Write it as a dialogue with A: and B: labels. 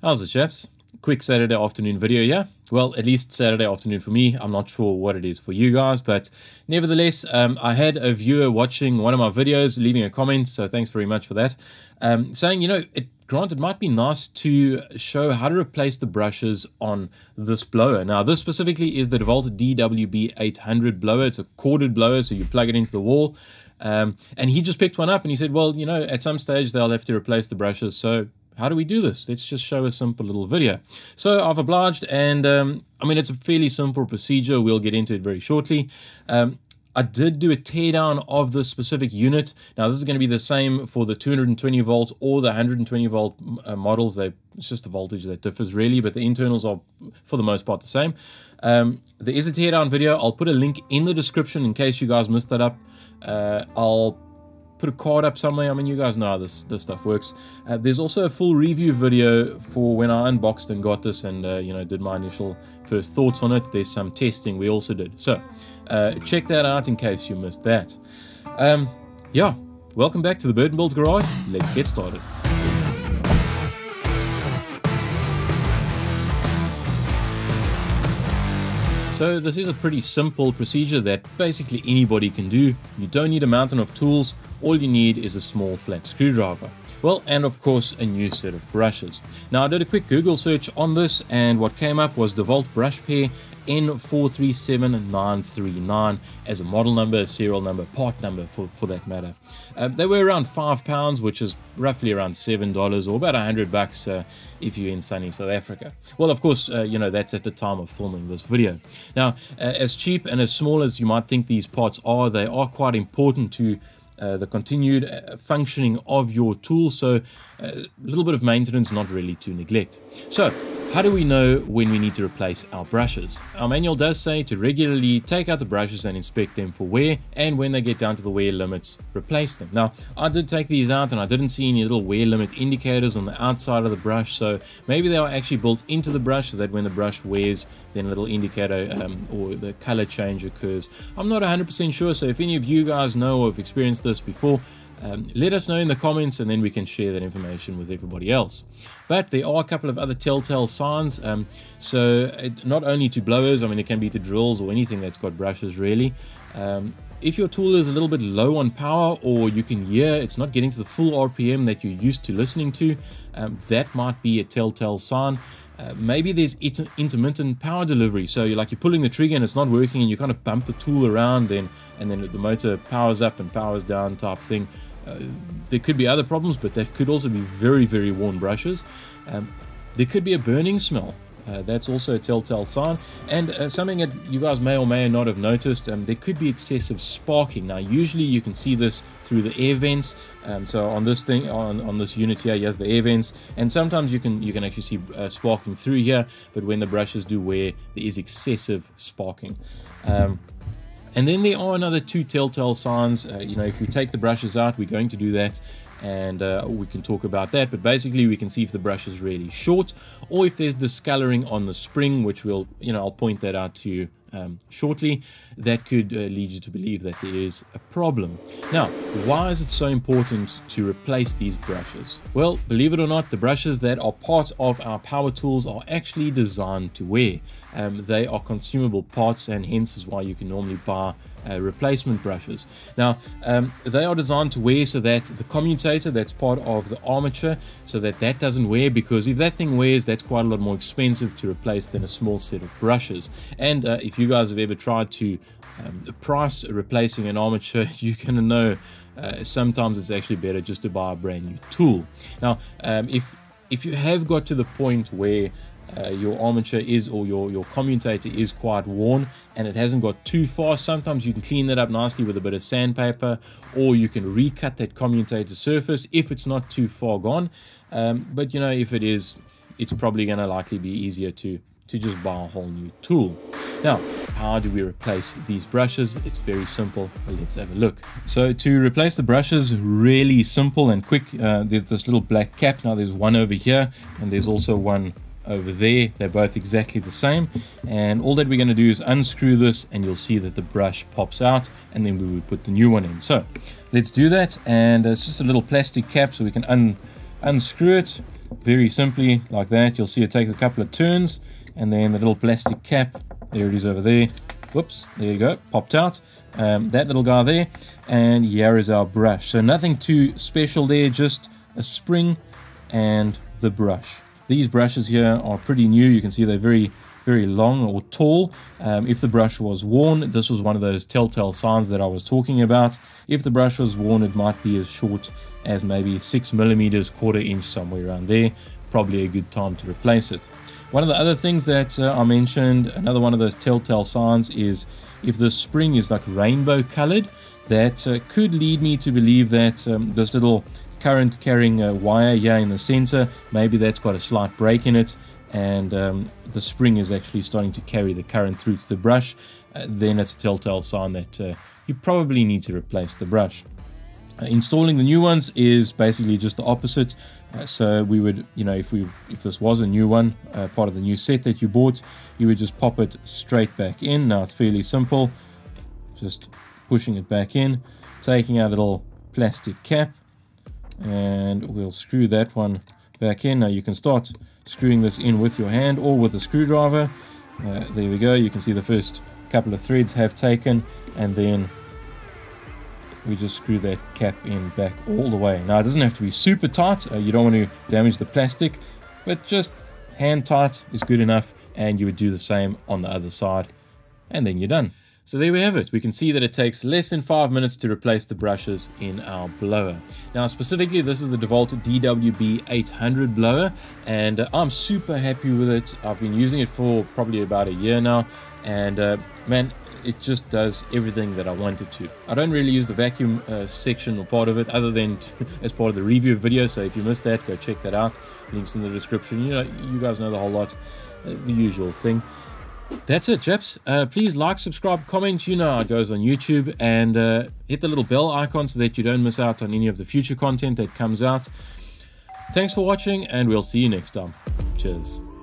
A: How's it, chaps? Quick Saturday afternoon video here. Well, at least Saturday afternoon for me. I'm not sure what it is for you guys, but nevertheless, I had a viewer watching one of my videos, leaving a comment, so thanks very much for that, saying, you know, granted, it might be nice to show how to replace the brushes on this blower. Now, this specifically is the DeWalt DWB 800 blower. It's a corded blower, so you plug it into the wall. And he just picked one up and he said, well, you know, at some stage they'll have to replace the brushes, so how do we do this? Let's just show a simple little video. So I've obliged, and I mean, it's a fairly simple procedure. We'll get into it very shortly. I did do a teardown of this specific unit. Now, this is going to be the same for the 220 volts or the 120 volt models. It's just the voltage that differs really, but the internals are for the most part the same. There is a teardown video. I'll put a link in the description in case you guys missed that up. I'll put a card up somewhere. I mean, you guys know how this stuff works. There's also a full review video for when I unboxed and got this and, you know, did my initial first thoughts on it. There's some testing we also did. So check that out in case you missed that. Yeah, welcome back to the Bird & Builds Garage. Let's get started. So this is a pretty simple procedure that basically anybody can do. You don't need a mountain of tools. All you need is a small flat screwdriver. Well, and of course a new set of brushes. Now, I did a quick Google search on this, and what came up was DeWalt brush pair N437939 as a model number, a serial number, part number for that matter. They were around £5, which is roughly around $7 or about $100 if you're in sunny South Africa. Well, of course, you know, that's at the time of filming this video. Now, as cheap and as small as you might think these parts are, they are quite important to the continued functioning of your tool, so a little bit of maintenance, not really to neglect. So, how do we know when we need to replace our brushes? Our manual does say to regularly take out the brushes and inspect them for wear, and when they get down to the wear limits, replace them. Now, I did take these out and I didn't see any little wear limit indicators on the outside of the brush, so maybe they are actually built into the brush so that when the brush wears, then a little indicator or the color change occurs. I'm not 100% sure, so if any of you guys know or have experienced this before, let us know in the comments, and then we can share that information with everybody else. But there are a couple of other telltale signs. Not only to blowers, I mean, it can be to drills or anything that's got brushes really. If your tool is a little bit low on power, or you can hear it's not getting to the full RPM that you're used to listening to, that might be a telltale sign. Maybe there's intermittent power delivery, so you're pulling the trigger and it's not working, and you kind of bump the tool around, and then the motor powers up and powers down type thing. There could be other problems, but that could also be very, very worn brushes. There could be a burning smell. That's also a telltale sign. And something that you guys may or may not have noticed, there could be excessive sparking. Now, usually you can see this through the air vents. So on this thing, on this unit here, has the air vents, and sometimes you can actually see sparking through here. But when the brushes do wear, there is excessive sparking. And then there are another two telltale signs. You know, if we take the brushes out, we're going to do that, and we can talk about that. But basically, we can see if the brush is really short, or if there's discoloring on the spring, which I'll point that out to you shortly. That could lead you to believe that there is a problem. Now, why is it so important to replace these brushes? Well, believe it or not, the brushes that are part of our power tools are actually designed to wear. They are consumable parts, and hence is why you can normally buy replacement brushes. Now, they are designed to wear so that the commutator that's part of the armature, so that doesn't wear, because if that thing wears, that's quite a lot more expensive to replace than a small set of brushes. And if you guys have ever tried to price replacing an armature, you're gonna know sometimes it's actually better just to buy a brand new tool. Now, if you have got to the point where your armature is, or your commutator is quite worn and it hasn't got too far, sometimes you can clean that up nicely with a bit of sandpaper, or you can recut that commutator surface if it's not too far gone. But you know, if it is, it's probably going to likely be easier to just buy a whole new tool. Now, how do we replace these brushes? It's very simple. Let's have a look. So to replace the brushes, really simple and quick. There's this little black cap. Now there's one over here, and there's also one over there. They're both exactly the same, and all that we're going to do is unscrew this, and you'll see that the brush pops out, and then we would put the new one in. So let's do that. And it's just a little plastic cap, so we can unscrew it. very simply like that. You'll see it takes a couple of turns, and then the little plastic cap, there it is over there. Whoops, there you go, popped out. That little guy there, and here is our brush. So nothing too special there, just a spring and the brush. These brushes here are pretty new. You can see they're very long or tall. If the brush was worn, this was one of those telltale signs that I was talking about. If the brush was worn, it might be as short as maybe 6 millimeters, quarter inch, somewhere around there. Probably a good time to replace it. One of the other things that I mentioned, another one of those telltale signs, is if the spring is like rainbow colored, that could lead me to believe that this little current carrying wire here in the center, maybe that's got a slight break in it, and the spring is actually starting to carry the current through to the brush. Then it's a telltale sign that you probably need to replace the brush. Installing the new ones is basically just the opposite. So we would, if this was a new one, part of the new set that you bought, you would just pop it straight back in. Now it's fairly simple, just pushing it back in, taking our little plastic cap, and we'll screw that one back in. Now you can start screwing this in with your hand or with a screwdriver. There we go, you can see the first couple of threads have taken, and then we just screw that cap in back all the way. Now it doesn't have to be super tight, you don't want to damage the plastic, but just hand tight is good enough, and you would do the same on the other side, and then you're done. So there we have it. We can see that it takes less than 5 minutes to replace the brushes in our blower. Now specifically, this is the DeWalt DWB 800 blower, and I'm super happy with it. I've been using it for probably about a year now, and man, it just does everything that I want it to. I don't really use the vacuum section or part of it, other than as part of the review video, so if you missed that, go check that out. Links in the description. You guys know the whole lot, the usual thing. That's it, chaps. Please like, subscribe, comment. You know how it goes on YouTube, and hit the little bell icon so that you don't miss out on any of the future content that comes out. Thanks for watching, and we'll see you next time. Cheers.